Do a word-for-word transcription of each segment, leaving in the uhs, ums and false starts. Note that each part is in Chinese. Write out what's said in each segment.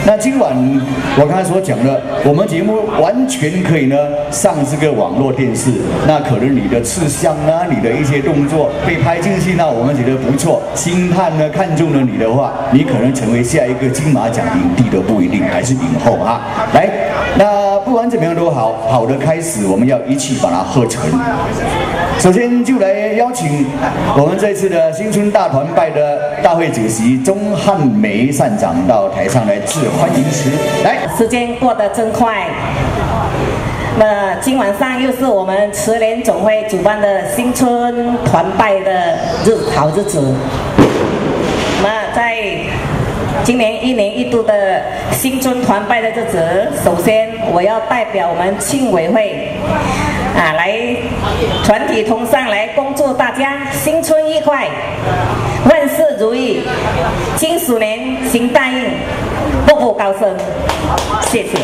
那今晚我刚才所讲的，我们节目完全可以呢上这个网络电视，那可能你的吃相啊，你的一些动作被拍进去，那我们觉得不错，星探呢看中了你的话，你可能成为下一个金马奖影帝都不一定，还是影后啊。来，那不管怎么样都好，好的开始我们要一起把它喝成。首先就来邀请我们这次的新春大团拜的大会主席钟汉梅善长到台上来致欢迎词。来， 时间过得真快。那今晚上又是我们慈联总会主办的新春团拜的日好日子。那在今年一年一度的新春团拜的日子，首先我要代表我们庆委会啊，来团体同上来恭祝大家新春愉快，万事如意，金鼠年行大运，步步高升。谢谢。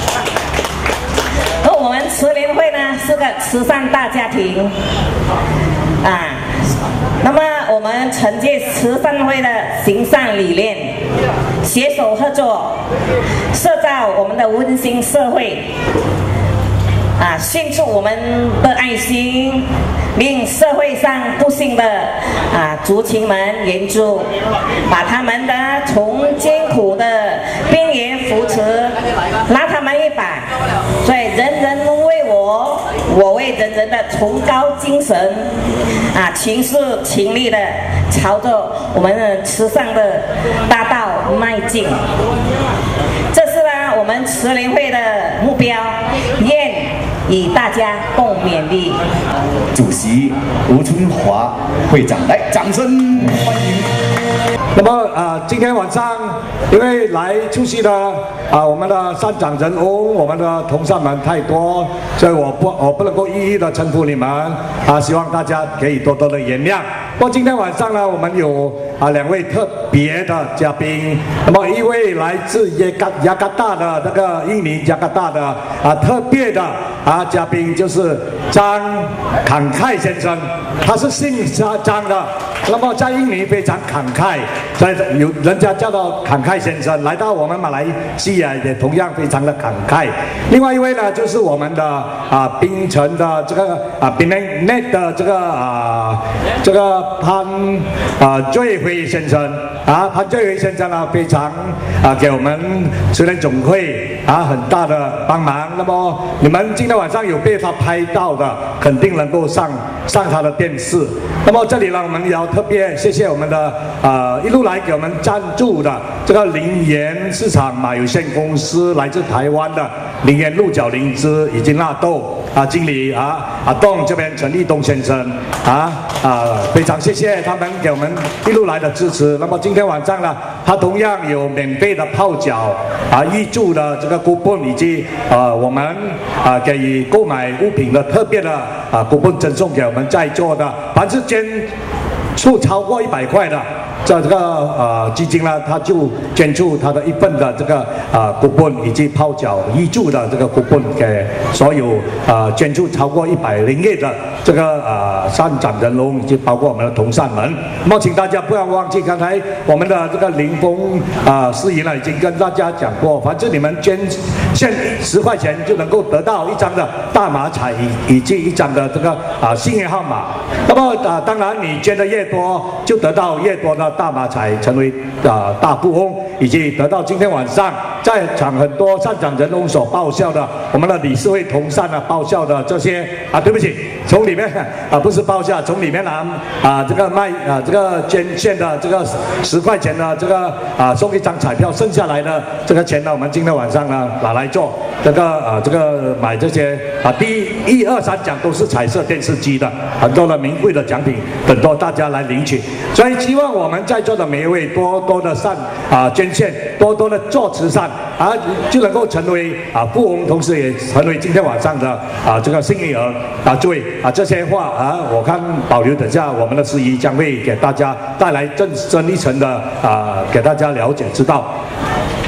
而我们慈联会呢是个慈善大家庭啊。那么我们承接慈善会的行善理念，携手合作，塑造我们的温馨社会，啊，献出我们的爱心，令社会上不幸的啊族群们援助，把他们的从艰苦的边缘扶持，拉他们一把。所以人人为我，我为人人的崇高精神，啊，情势情力的朝着我们的慈善的大道迈进。这是呢我们慈联会的目标，愿与大家共勉励。 主席吴春华会长，来，掌声欢迎。 那么啊、呃，今天晚上因为来出席的啊、呃，我们的善长人翁，我们的同善们太多，所以我不我不能够一一的称呼你们啊，希望大家可以多多的原谅。不过今天晚上呢，我们有啊两位特别的嘉宾，那么一位来自雅加雅加达的这个印尼雅加达的啊特别的啊嘉宾就是张慷慨先生，他是姓张的，那么在印尼非常慷慨，所以有人家叫到慷慨先生，来到我们马来西亚也同样非常的慷慨。另外一位呢，就是我们的啊槟城的这个啊槟城内的这个啊这个潘啊最辉先生啊，潘最辉先生呢非常啊给我们慈联总会啊很大的帮忙。那么你们今天晚上有被他拍到的，肯定能够上上他的电视。那么这里呢，我们也要特别谢谢我们的呃一路来给我们赞助的这个林园市场马有限公司，来自台湾的林园鹿角灵芝以及纳豆啊经理啊啊栋这边陈立东先生啊啊非常谢谢他们给我们一路来的支持。那么今天晚上呢，他同样有免费的泡脚啊预祝的这个 coupon 以及呃我们啊给予购买物品的特别的啊 coupon 赠送给我们在座的，凡是捐出超过一百块的这这个呃基金呢，他就捐出他的一份的这个啊 coupon 以及泡脚预祝的这个 coupon 给所有啊捐出超过一百零一的这个啊善长人翁以及包括我们的同善们。那么请大家不要忘记，刚才我们的这个林峰啊司仪呢已经跟大家讲过，反正你们捐献十块钱就能够得到一张的大马彩以以及一张的这个啊幸运号码。那么啊当然你捐的越多，就得到越多的大马彩，成为啊大富翁，以及得到今天晚上在场很多善长人翁所报销的我们的理事会同善啊报销的这些啊，对不起，从里面啊不是报销，从里面拿啊这个卖啊这个捐献的这个十块钱的这个啊送一张彩票，剩下来的这个钱呢，我们今天晚上呢拿来做这个啊这个买这些啊第一二三奖都是彩色电视机的很多的名贵的奖品，等到大家来领取。所以希望我们在座的每一位多多的善啊捐献，多多的做慈善啊，就能够成为啊富翁，同时也成为今天晚上的啊这个幸运儿啊。诸位啊，这些话啊，我看保留等下我们的司仪将会给大家带来更深一层的啊，给大家了解知道。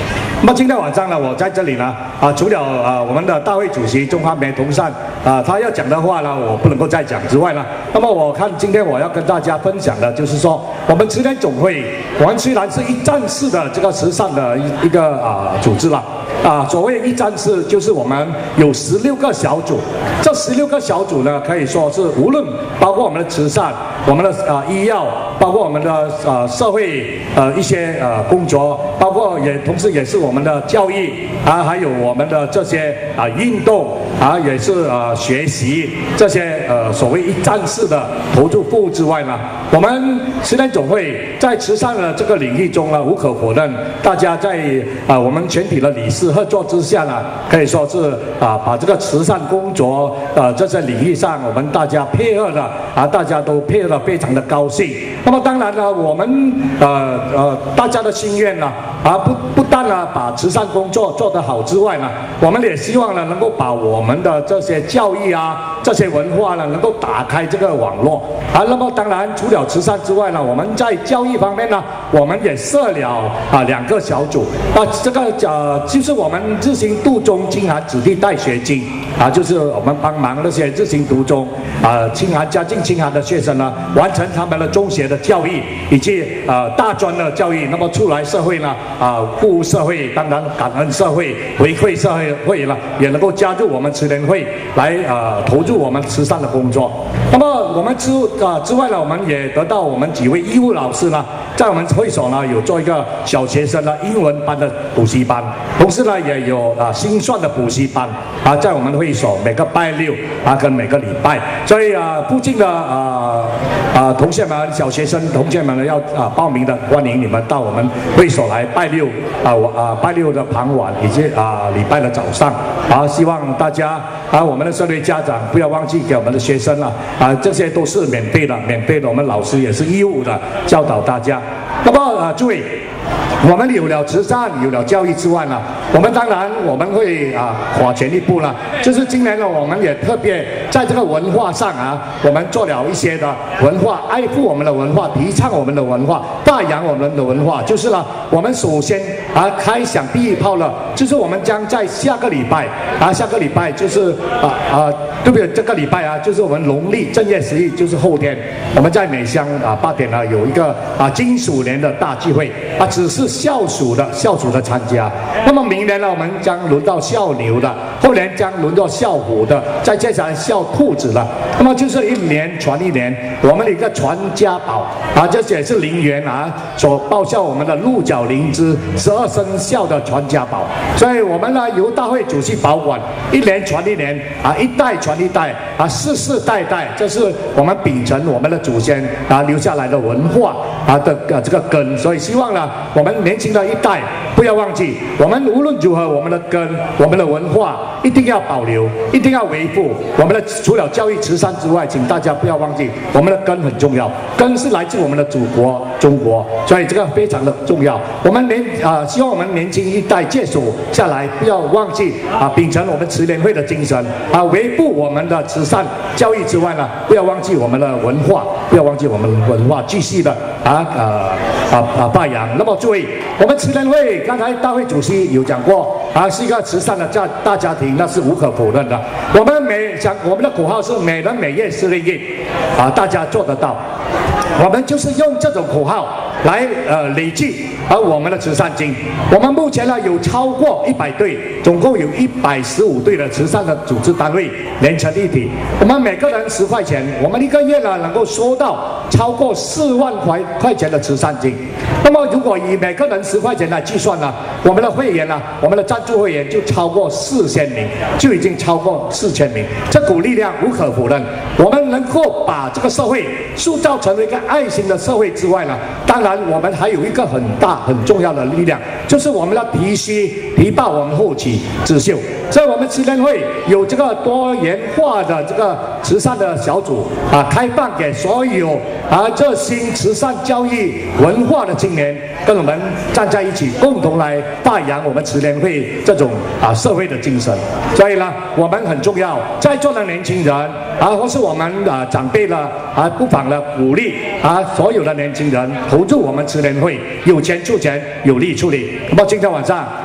那么今天晚上呢，我在这里呢，啊，除了啊我们的大会主席钟汉梅同善啊，他要讲的话呢，我不能够再讲之外呢，那么我看今天我要跟大家分享的就是说，我们慈联总会，我们虽然是一站式的这个慈善的一一个啊组织了。啊，所谓一站式，就是我们有十六个小组，这十六个小组呢，可以说是无论包括我们的慈善、我们的啊医药，包括我们的呃社会呃一些呃工作，包括也同时也是我们的教育啊，还有我们的这些啊运动啊，也是呃学习这些呃所谓一站式的投注服务之外呢，我们慈联总会在慈善的这个领域中呢，无可否认，大家在啊我们全体的理事合作之下呢，可以说是啊把这个慈善工作呃这些领域上，我们大家配合的啊，大家都配合得非常的高兴。那么当然呢，我们呃呃大家的心愿呢啊不不但呢把慈善工作做得好之外呢，我们也希望呢能够把我们的这些教育啊这些文化呢能够打开这个网络啊。那么当然除了慈善之外呢，我们在教育方面呢，我们也设了啊两个小组啊，这个呃就是我们日行度中清寒子弟带学经啊，就是我们帮忙那些日行读中啊清寒家境清寒的学生呢，完成他们的中学的教育以及呃大专的教育，那么出来社会呢啊服务社会，当然感恩社会，回馈社会会呢，也能够加入我们慈联会来呃投入我们慈善的工作。那么我们之啊之外呢，我们也得到我们几位义务老师呢，在我们会所呢有做一个小学生的英文班的补习班，同时呢也有啊心算的补习班啊，在我们会所每个拜六啊跟每个礼拜，所以啊附近的啊啊同学们、小学生同学们呢要啊报名的，欢迎你们到我们会所来拜六啊我啊拜六的傍晚以及啊礼拜的早上啊，希望大家啊我们的社会家长不要忘记给我们的学生了啊，这些都是免费的，免费的，我们老师也是义务的教导大家。那么啊诸位，我们有了慈善，有了教育之外呢，我们当然我们会啊跨前一步了，就是今年呢，我们也特别在这个文化上啊，我们做了一些的文化，爱护我们的文化，提倡我们的文化，发扬我们的文化。就是呢，我们首先啊开响第一炮了，就是我们将在下个礼拜啊，下个礼拜就是啊啊，对不对？这个礼拜啊，就是我们农历正月十一，就是后天，我们在美乡啊八点呢有一个啊金属年的大聚会啊，只是校属的校属的参加。那么明年呢，我们将轮到校牛的，后年将轮到校虎的，再接下来校兔子了。那么就是一年传一年，我们的一个传家宝啊，这也是陵园啊所报效我们的鹿角灵芝十二生肖的传家宝。所以我们呢由大会主席保管，一年传一年啊，一代传一代啊，世世代代，这是我们秉承我们的祖先啊留下来的文化啊的啊这个根。所以希望呢，我们年轻的一代不要忘记，我们无论如何，我们的根、我们的文化一定要保留，一定要维护。我们的除了教育慈善之外，请大家不要忘记，我们的根很重要，根是来自我们的祖国中国，所以这个非常的重要。我们年啊、呃，希望我们年轻一代接手下来，不要忘记啊，秉承我们慈联会的精神啊，维护我们的慈善教育之外呢，不要忘记我们的文化，不要忘记我们的文化，继续的啊啊啊啊发扬。那么诸位，我们慈联会刚才大会主席有讲过啊，是一个慈善的家大家庭，那是无可否认的。我们每讲我们的口号是每人每月十令亿啊，大家做得到。我们就是用这种口号来呃累计而我们的慈善金。我们目前呢有超过一百队，总共有一百十五队的慈善的组织单位连成一体。我们每个人十块钱，我们一个月呢能够收到超过四万块块钱的慈善金。那么如果以每个人十块钱来计算呢，我们的会员呢，我们的赞助会员就超过四千名，就已经超过四千名。这股力量无可否认，我们能够把这个社会塑造成为一个爱心的社会之外呢，当然我们还有一个很大很重要的力量，就是我们要提携提拔我们后起之秀。所以我们慈联会有这个多元化的这个慈善的小组啊，开放给所有啊热心慈善教育文化的青年，跟我们站在一起，共同来发扬我们慈联会这种啊社会的精神。所以呢，我们很重要，在座的年轻人啊，或是我们啊长辈呢啊，不妨的鼓励啊所有的年轻人投入我们慈联会，有钱出钱，有力出力。那么今天晚上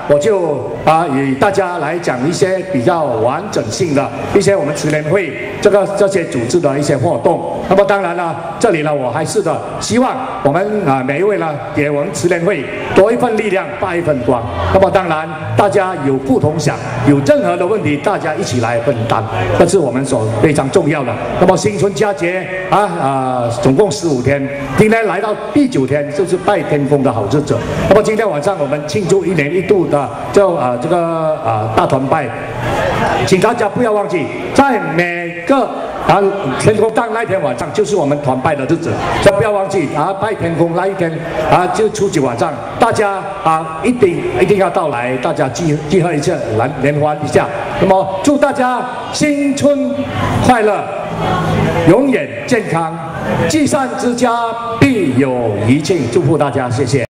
我就啊与大家来讲一些比较完整性的一些我们慈联会这个这些组织的一些活动。那么当然了，这里呢我还是的希望我们啊每一位呢给我们慈联会多一份力量，发一份光。那么当然大家有不同想，有任何的问题大家一起来分担，这是我们所非常重要的。那么新春佳节啊啊总共十五天，今天来到第九天，就是拜天公的好日子。那么今天晚上我们庆祝一年一度的就啊这个啊大团拜，请大家不要忘记，在每个啊天公诞那天晚上就是我们团拜的日子，所以不要忘记啊拜天公那一天啊就初九晚上，大家啊一定一定要到来，大家聚聚合一下，来联欢一下。那么祝大家新春快乐，永远健康，积善之家必有余庆，祝福大家，谢谢。